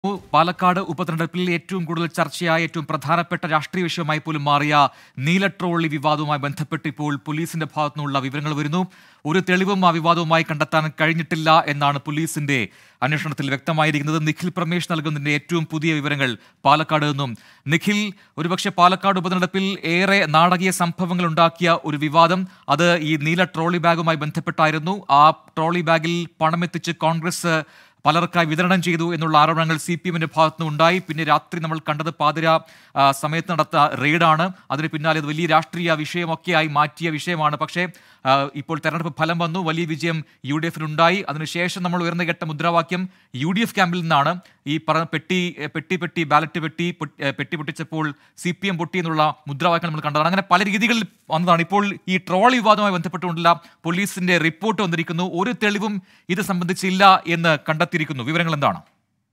പാലക്കാട് ഉപതെരഞ്ഞെടുപ്പിൽ ഏറ്റവും കൂടുതൽ ചർച്ചയായ ഏറ്റവും പ്രധാനപ്പെട്ട രാഷ്ട്രീയ വിഷയമായി പോലും മാറിയ നീല ട്രോളി വിവാദവുമായി ബന്ധപ്പെട്ട് ഇപ്പോൾ പോലീസിന്റെ ഭാഗത്തു നിന്നുള്ള വിവരങ്ങൾ വരുന്നു. ഒരു തെളിവും ആ വിവാദവുമായി കണ്ടെത്താൻ കഴിഞ്ഞിട്ടില്ല എന്നാണ് പോലീസിന്റെ അന്വേഷണത്തിൽ വ്യക്തമായിരിക്കുന്നത്. നിഖിൽ പ്രമേഷ് നൽകുന്നതിന്റെ ഏറ്റവും പുതിയ വിവരങ്ങൾ പാലക്കാട് നിന്നും. നിഖിൽ, ഒരുപക്ഷെ പാലക്കാട് ഉപതെരഞ്ഞെടുപ്പിൽ ഏറെ നാടകീയ സംഭവങ്ങൾ ഉണ്ടാക്കിയ ഒരു വിവാദം അത് ഈ നീല ട്രോളി ബാഗുമായി ബന്ധപ്പെട്ടായിരുന്നു. ആ ട്രോളി ബാഗിൽ പണമെത്തിച്ച് കോൺഗ്രസ് പലർക്കായി വിതരണം ചെയ്തു എന്നുള്ള ആരോപണങ്ങൾ CPM-ന്റെ ഭാഗത്തുനിന്ന് ഉണ്ടായി. പിന്നെ രാത്രി നമ്മൾ കണ്ടത് പാതിര സമയത്ത് നടത്ത റെയ്ഡാണ്. അതിന് പിന്നാലെ അത് വലിയ രാഷ്ട്രീയ വിഷയമൊക്കെയായി മാറ്റിയ വിഷയമാണ്. പക്ഷേ ഇപ്പോൾ തെരഞ്ഞെടുപ്പ് ഫലം വന്നു, വലിയ വിജയം UDF-നുണ്ടായി. അതിനുശേഷം നമ്മൾ ഉയർന്നു കേട്ട മുദ്രാവാക്യം UDF ക്യാമ്പിൽ നിന്നാണ്. ഈ പറഞ്ഞ ബാലറ്റ് പെട്ടി പൊട്ടിച്ചപ്പോൾ CPM പൊട്ടി എന്നുള്ള മുദ്രാവാക്യം നമ്മൾ കണ്ടതാണ്. അങ്ങനെ പല രീതികളിൽ വന്നതാണ്. ഇപ്പോൾ ഈ ട്രോൾ വിവാദവുമായി ബന്ധപ്പെട്ടുകൊണ്ടുള്ള പോലീസിന്റെ റിപ്പോർട്ട് വന്നിരിക്കുന്നു. ഒരു തെളിവും ഇത് സംബന്ധിച്ചില്ല എന്ന് കണ്ടെത്തിയിരിക്കുന്നു. വിവരങ്ങൾ എന്താണ്?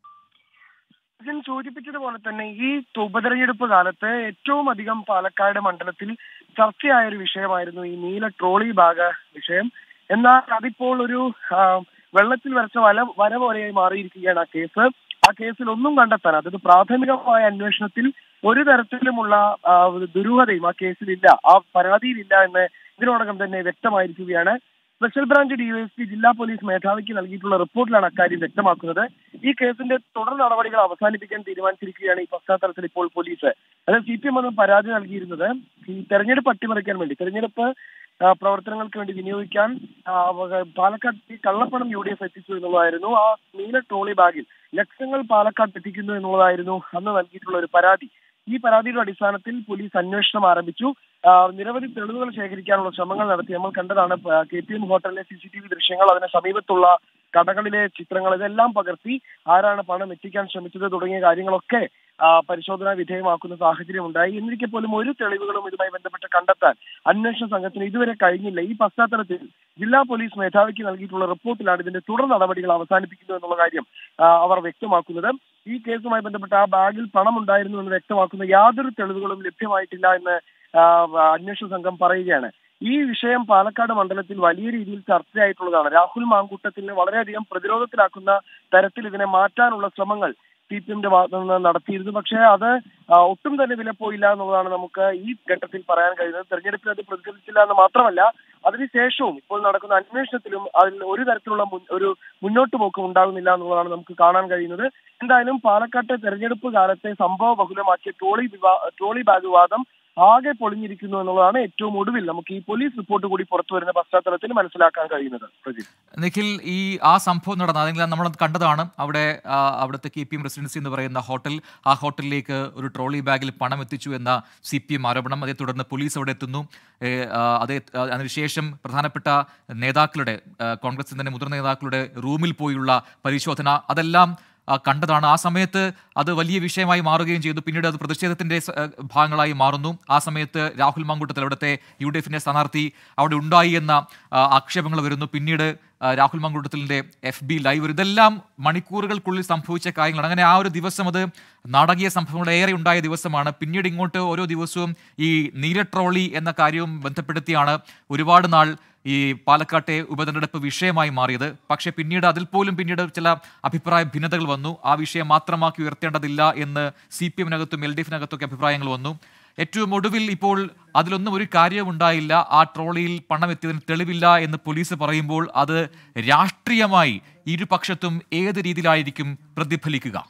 സൂചിപ്പിച്ചതുപോലെ തന്നെ ഈ ഉപതെരഞ്ഞെടുപ്പ് കാലത്ത് ഏറ്റവും അധികം പാലക്കാട് മണ്ഡലത്തിൽ ചർച്ചയായ ഒരു വിഷയമായിരുന്നു ഈ നീല ട്രോളി ബാഗ് വിഷയം. എന്നാൽ അതിപ്പോൾ ഒരു വെള്ളത്തിൽ വരച്ച വര പോലെയായി മാറിയിരിക്കുകയാണ് ആ കേസിൽ ഒന്നും കണ്ടെത്താൻ, അതായത് പ്രാഥമികമായ അന്വേഷണത്തിൽ ഒരു തരത്തിലുമുള്ള ദുരൂഹതയും ആ കേസിലില്ല, ആ പരാതിയിലില്ല എന്ന് ഇതിനോടകം തന്നെ വ്യക്തമായിരിക്കുകയാണ്. സ്പെഷ്യൽ ബ്രാഞ്ച് DYSP ജില്ലാ പോലീസ് മേധാവിക്ക് നൽകിയിട്ടുള്ള റിപ്പോർട്ടിലാണ് അക്കാര്യം വ്യക്തമാക്കുന്നത്. ഈ കേസിന്റെ തുടർ നടപടികൾ അവസാനിപ്പിക്കാൻ തീരുമാനിച്ചിരിക്കുകയാണ്. ഈ പശ്ചാത്തലത്തിൽ ഇപ്പോൾ പോലീസ്, അതായത് CPM ഒന്നും പരാതി നൽകിയിരുന്നത് ഈ തെരഞ്ഞെടുപ്പ് അട്ടിമറിക്കാൻ വേണ്ടി, തെരഞ്ഞെടുപ്പ് പ്രവർത്തനങ്ങൾക്ക് വേണ്ടി വിനിയോഗിക്കാൻ പാലക്കാട് കള്ളപ്പണം UDF എത്തിച്ചു എന്നുള്ളതായിരുന്നു. ആ നീല ട്രോളി ബാഗിൽ ലക്ഷങ്ങൾ പാലക്കാട് എത്തിക്കുന്നു എന്നുള്ളതായിരുന്നു അന്ന് നൽകിയിട്ടുള്ള ഒരു പരാതി. ഈ പരാതിയുടെ അടിസ്ഥാനത്തിൽ പോലീസ് അന്വേഷണം ആരംഭിച്ചു. നിരവധി തെളിവുകൾ ശേഖരിക്കാനുള്ള ശ്രമങ്ങൾ നടത്തി. നമ്മൾ കണ്ടതാണ് KPM ഹോട്ടലിലെ CCTV ദൃശ്യങ്ങൾ, അതിന് സമീപത്തുള്ള കടകളിലെ ചിത്രങ്ങൾ, ഇതെല്ലാം പകർത്തി ആരാണ് പണം എത്തിക്കാൻ ശ്രമിച്ചത് തുടങ്ങിയ കാര്യങ്ങളൊക്കെ പരിശോധനാ വിധേയമാക്കുന്ന സാഹചര്യം ഉണ്ടായി. എന്നിരിക്കെ പോലും ഒരു തെളിവുകളും ഇതുമായി ബന്ധപ്പെട്ട് കണ്ടെത്താൻ അന്വേഷണ സംഘത്തിന് ഇതുവരെ കഴിഞ്ഞില്ല. ഈ പശ്ചാത്തലത്തിൽ ജില്ലാ പോലീസ് മേധാവിക്ക് നൽകിയിട്ടുള്ള റിപ്പോർട്ടിലാണ് ഇതിന്റെ തുടർ നടപടികൾ അവസാനിപ്പിക്കുന്നു എന്നുള്ള കാര്യം അവർ വ്യക്തമാക്കുന്നത്. ഈ കേസുമായി ബന്ധപ്പെട്ട് ആ ബാഗിൽ പണം ഉണ്ടായിരുന്നു എന്ന് വ്യക്തമാക്കുന്ന യാതൊരു തെളിവുകളും ലഭ്യമായിട്ടില്ല എന്ന് അന്വേഷണ സംഘം പറയുകയാണ്. ഈ വിഷയം പാലക്കാട് മണ്ഡലത്തിൽ വലിയ രീതിയിൽ ചർച്ചയായിട്ടുള്ളതാണ്. രാഹുൽ മാങ്കൂട്ടത്തിനെ വളരെയധികം പ്രതിരോധത്തിലാക്കുന്ന തരത്തിൽ ഇതിനെ മാറ്റാനുള്ള ശ്രമങ്ങൾ CPM-ന്റെ ഭാഗത്തു നിന്ന് നടത്തിയിരുന്നു. പക്ഷേ അത് ഒട്ടും തന്നെ വിലപ്പോയില്ല എന്നുള്ളതാണ് നമുക്ക് ഈ ഘട്ടത്തിൽ പറയാൻ കഴിയുന്നത്. തെരഞ്ഞെടുപ്പിൽ അത് പ്രതിഫലിച്ചില്ല എന്ന് മാത്രമല്ല, അതിനുശേഷവും ഇപ്പോൾ നടക്കുന്ന അന്വേഷണത്തിലും അതിൽ ഒരു തരത്തിലുള്ള ഒരു മുന്നോട്ട് പോക്കും ഉണ്ടാകുന്നില്ല എന്നുള്ളതാണ് നമുക്ക് കാണാൻ കഴിയുന്നത്. എന്തായാലും പാലക്കാട്ടെ തെരഞ്ഞെടുപ്പ് കാലത്തെ സംഭവ ബഹുലമാക്കിയ ട്രോളി ബാഗ് വിവാദം ആകെ പൊളിഞ്ഞിരിക്കുന്നു എന്നുള്ളതാണ് ഏറ്റവും ഒടുവിൽ നമുക്ക് ഈ പോലീസ് റിപ്പോർട്ട് കൂടി പുറത്തു വരുന്ന പശ്ചാത്തലത്തിൽ മനസ്സിലാക്കാൻ കഴിയുന്നത്. നിഖിൽ, ആ സംഭവം നടന്ന, അല്ലെങ്കിൽ നമ്മൾ കണ്ടതാണ്, അവിടുത്തെ KPM റെസിഡൻസി എന്ന് പറയുന്ന ഹോട്ടൽ, ആ ഹോട്ടലിലേക്ക് ഒരു ട്രോളി ബാഗിൽ പണം എത്തിച്ചു എന്ന CPM ആരോപണം. അതേ തുടർന്ന് പോലീസ് അവിടെ എത്തുന്നു. അതിനുശേഷം പ്രധാനപ്പെട്ട നേതാക്കളുടെ, കോൺഗ്രസിന്റെ തന്നെ മുതിർന്ന നേതാക്കളുടെ റൂമിൽ പോയുള്ള പരിശോധന, അതെല്ലാം കണ്ടതാണ്. ആ സമയത്ത് അത് വലിയ വിഷയമായി മാറുകയും ചെയ്തു. പിന്നീട് അത് പ്രതിഷേധത്തിന്റെ ഭാഗങ്ങളായി മാറുന്നു. ആ സമയത്ത് രാഹുൽ മാങ്കൂട്ടത്തിൽ, അവിടുത്തെ UDF-ന്റെ സ്ഥാനാർത്ഥി അവിടെ ഉണ്ടായി എന്ന ആക്ഷേപങ്ങൾ വരുന്നു. പിന്നീട് രാഹുൽ മാങ്കൂട്ടത്തിലിന്റെ FB ലൈവ്, ഇതെല്ലാം മണിക്കൂറുകൾക്കുള്ളിൽ സംഭവിച്ച കാര്യങ്ങളാണ്. അങ്ങനെ ആ ഒരു ദിവസം അത് നാടകീയ സംഭവങ്ങൾ ഏറെ ഉണ്ടായ ദിവസമാണ്. പിന്നീട് ഇങ്ങോട്ട് ഓരോ ദിവസവും ഈ നീല ട്രോളി എന്ന കാര്യവും ബന്ധപ്പെടുത്തിയാണ് ഒരുപാട് നാൾ ഈ പാലക്കാട്ടെ ഉപതെരഞ്ഞെടുപ്പ് വിഷയമായി മാറിയത്. പക്ഷേ പിന്നീട് പിന്നീട് ചില അഭിപ്രായ ഭിന്നതകൾ വന്നു. ആ വിഷയം മാത്രമാക്കി ഉയർത്തേണ്ടതില്ല എന്ന് CPM-നകത്തും LDF-നകത്തൊക്കെ അഭിപ്രായങ്ങൾ വന്നു. ഏറ്റവും ഒടുവിൽ ഇപ്പോൾ അതിലൊന്നും ഒരു കാര്യവും ഉണ്ടായില്ല. ആ ട്രോളിയിൽ പണം എത്തിയതിന് തെളിവില്ല എന്ന് പോലീസ് പറയുമ്പോൾ അത് രാഷ്ട്രീയമായി ഇരുപക്ഷത്തും ഏത് രീതിയിലായിരിക്കും പ്രതിഫലിക്കുക?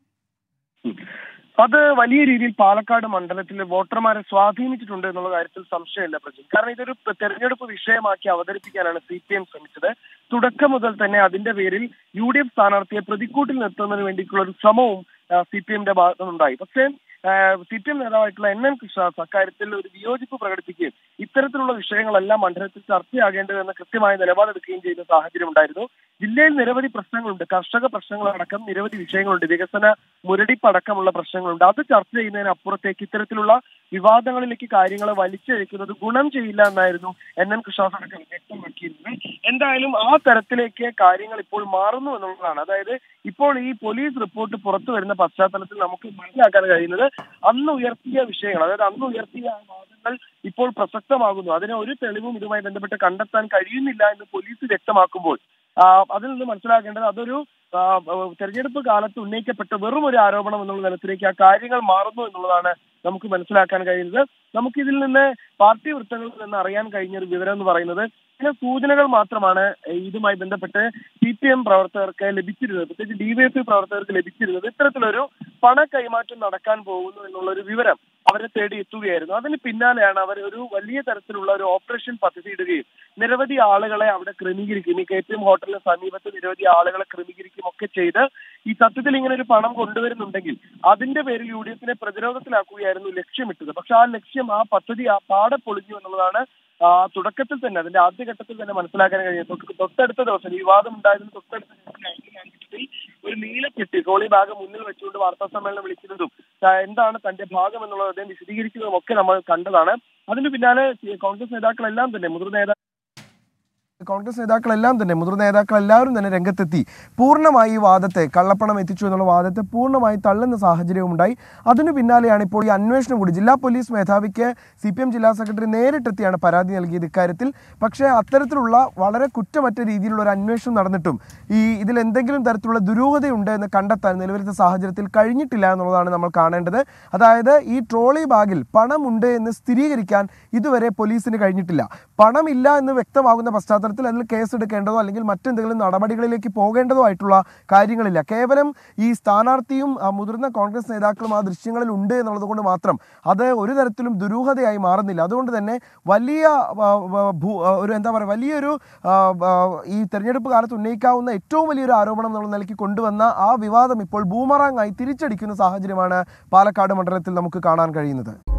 അത് വലിയ രീതിയിൽ പാലക്കാട് മണ്ഡലത്തിലെ വോട്ടർമാരെ സ്വാധീനിച്ചിട്ടുണ്ട് എന്നുള്ള കാര്യത്തിൽ സംശയമില്ല പ്രജി. കാരണം ഇതൊരു തെരഞ്ഞെടുപ്പ് വിഷയമാക്കി അവതരിപ്പിക്കാനാണ് CPM ശ്രമിച്ചത്. തുടക്കം മുതൽ തന്നെ അതിന്റെ പേരിൽ UDF സ്ഥാനാർത്ഥിയെ പ്രതിക്കൂട്ടിൽ നിർത്തുന്നതിന് വേണ്ടിയിട്ടുള്ള ഒരു ശ്രമവും CPM-ന്റെ ഭാഗത്തുനിന്നുണ്ടായി. പക്ഷേ CPM നേതാവായിട്ടുള്ള NN കൃഷ്ണദാസ് അക്കാര്യത്തിൽ ഒരു വിയോജിപ്പ് പ്രകടിപ്പിക്കുകയും ഇത്തരത്തിലുള്ള വിഷയങ്ങളെല്ലാം മണ്ഡലത്തിൽ ചർച്ചയാകേണ്ടതെന്ന് കൃത്യമായ നിലപാടെടുക്കുകയും ചെയ്യുന്ന സാഹചര്യം ഉണ്ടായിരുന്നു. ജില്ലയിൽ നിരവധി പ്രശ്നങ്ങളുണ്ട്, കർഷക പ്രശ്നങ്ങളടക്കം നിരവധി വിഷയങ്ങളുണ്ട്, വികസന മുരടിപ്പടക്കമുള്ള പ്രശ്നങ്ങളുണ്ട്. അത് ചർച്ച ചെയ്യുന്നതിനപ്പുറത്തേക്ക് ഇത്തരത്തിലുള്ള വിവാദങ്ങളിലേക്ക് കാര്യങ്ങൾ വലിച്ചിഴക്കുന്നത് ഗുണം ചെയ്യില്ല എന്നായിരുന്നു NN കൃഷ്ണദാസ് അടക്കം വ്യക്തമാക്കിയിരുന്നത്. എന്തായാലും ആ തരത്തിലേക്ക് കാര്യങ്ങൾ ഇപ്പോൾ മാറുന്നു എന്നുള്ളതാണ്. അതായത് ഇപ്പോൾ ഈ പോലീസ് റിപ്പോർട്ട് പുറത്തു വരുന്ന പശ്ചാത്തലത്തിൽ നമുക്ക് മനസ്സിലാക്കാൻ കഴിയുന്നത് അന്ന് ഉയർത്തിയ വിഷയങ്ങൾ, അതായത് അന്ന് ഉയർത്തിയ വാദങ്ങൾ ഇപ്പോൾ പ്രസക്തമാകുന്നു. അതിന് ഒരു തെളിവും ഇതുമായി ബന്ധപ്പെട്ട് കണ്ടെത്താൻ കഴിയുന്നില്ല എന്ന് പോലീസ് വ്യക്തമാക്കുമ്പോൾ അതിൽ നിന്ന് മനസ്സിലാക്കേണ്ടത് അതൊരു തെരഞ്ഞെടുപ്പ് കാലത്ത് ഉന്നയിക്കപ്പെട്ട വെറും ഒരു ആരോപണം എന്നുള്ള തലത്തിലേക്ക് ആ കാര്യങ്ങൾ മാറുന്നു എന്നുള്ളതാണ് നമുക്ക് മനസ്സിലാക്കാൻ കഴിയുന്നത്. നമുക്കിതിൽ നിന്ന് പാർട്ടി വൃത്തങ്ങളിൽ നിന്ന് അറിയാൻ കഴിഞ്ഞ ഒരു വിവരം എന്ന് പറയുന്നത് ചില സൂചനകൾ മാത്രമാണ് ഇതുമായി ബന്ധപ്പെട്ട് CPM പ്രവർത്തകർക്ക് ലഭിച്ചിരുന്നത്, പ്രത്യേകിച്ച് DYFI പ്രവർത്തകർക്ക് ലഭിച്ചിരുന്നത്. ഇത്തരത്തിലൊരു പണ കൈമാറ്റം നടക്കാൻ പോകുന്നു എന്നുള്ള ഒരു വിവരം അവരെ തേടി എത്തുകയായിരുന്നു. അതിന് പിന്നാലെയാണ് അവർ ഒരു വലിയ തരത്തിലുള്ള ഒരു ഓപ്പറേഷൻ പദ്ധതി ഇടുകയും നിരവധി ആളുകളെ അവിടെ ക്രമീകരിക്കും, ഈ KPM ഹോട്ടലിന് സമീപത്ത് നിരവധി ആളുകളെ ക്രമീകരിക്കും ഒക്കെ ചെയ്ത് ഈ സത്യത്തിൽ ഇങ്ങനെ ഒരു പണം കൊണ്ടുവരുന്നുണ്ടെങ്കിൽ അതിന്റെ പേരിൽ UDF-നെ പ്രതിരോധത്തിലാക്കുകയായിരുന്നു ലക്ഷ്യമിട്ടത്. പക്ഷെ ആ ലക്ഷ്യം, ആ പദ്ധതി പാടെ പൊളിഞ്ഞു എന്നുള്ളതാണ് തുടക്കത്തിൽ തന്നെ, അതിന്റെ ആദ്യഘട്ടത്തിൽ തന്നെ മനസ്സിലാക്കാൻ കഴിയും. തൊട്ടടുത്ത ദിവസം വിവാദം ഉണ്ടായതിന് തൊട്ടടുത്ത ദിവസം ഒരു നീലപ്പെട്ടി ട്രോളി ബാഗ് മുന്നിൽ വെച്ചുകൊണ്ട് വാർത്താ സമ്മേളനം വിളിക്കുന്നതും എന്താണ് തന്റെ ഭാഗം എന്നുള്ളത് അദ്ദേഹം വിശദീകരിക്കുന്നതും ഒക്കെ നമ്മൾ കണ്ടതാണ്. അതിന് പിന്നാലെ കോൺഗ്രസ് നേതാക്കളെല്ലാം തന്നെ മുതിർന്ന നേതാക്കളെല്ലാവരും തന്നെ രംഗത്തെത്തി പൂർണ്ണമായി ഈ വാദത്തെ, കള്ളപ്പണം എത്തിച്ചു എന്നുള്ള വാദത്തെ പൂർണ്ണമായി തള്ളുന്ന സാഹചര്യവും ഉണ്ടായി. അതിനു പിന്നാലെയാണ് ഇപ്പോൾ ഈ അന്വേഷണം കൂടി. ജില്ലാ പോലീസ് മേധാവിക്ക് CPM ജില്ലാ സെക്രട്ടറി നേരിട്ടെത്തിയാണ് പരാതി നൽകിയത് ഇക്കാര്യത്തിൽ. പക്ഷേ അത്തരത്തിലുള്ള വളരെ കുറ്റമറ്റ രീതിയിലുള്ള ഒരു അന്വേഷണം നടന്നിട്ടും ഇതിൽ എന്തെങ്കിലും തരത്തിലുള്ള ദുരൂഹതയുണ്ട് എന്ന് കണ്ടെത്താൻ നിലവിലത്തെ സാഹചര്യത്തിൽ കഴിഞ്ഞിട്ടില്ല എന്നുള്ളതാണ് നമ്മൾ കാണേണ്ടത്. അതായത് ഈ ട്രോളി ബാഗിൽ പണമുണ്ട് എന്ന് സ്ഥിരീകരിക്കാൻ ഇതുവരെ പോലീസിന് കഴിഞ്ഞിട്ടില്ല. പണമില്ല എന്ന് വ്യക്തമാകുന്ന പശ്ചാത്തലത്തിൽ അതിൽ കേസെടുക്കേണ്ടതോ അല്ലെങ്കിൽ മറ്റെന്തെങ്കിലും നടപടികളിലേക്ക് പോകേണ്ടതോ ആയിട്ടുള്ള കാര്യങ്ങളില്ല. കേവലം ഈ സ്ഥാനാർത്ഥിയും മുതിർന്ന കോൺഗ്രസ് നേതാക്കളും ആ ദൃശ്യങ്ങളിൽ ഉണ്ട് എന്നുള്ളത് കൊണ്ട് മാത്രം അത് ഒരു തരത്തിലും ദുരൂഹതയായി മാറുന്നില്ല. അതുകൊണ്ട് തന്നെ വലിയൊരു ഈ തെരഞ്ഞെടുപ്പ് കാലത്ത് ഉന്നയിക്കാവുന്ന ഏറ്റവും വലിയൊരു ആരോപണം എന്നുള്ള നിലയ്ക്ക് കൊണ്ടുവന്ന ആ വിവാദം ഇപ്പോൾ ബൂമറാങ് ആയി തിരിച്ചടിക്കുന്ന സാഹചര്യമാണ് പാലക്കാട് മണ്ഡലത്തിൽ നമുക്ക് കാണാൻ കഴിയുന്നത്.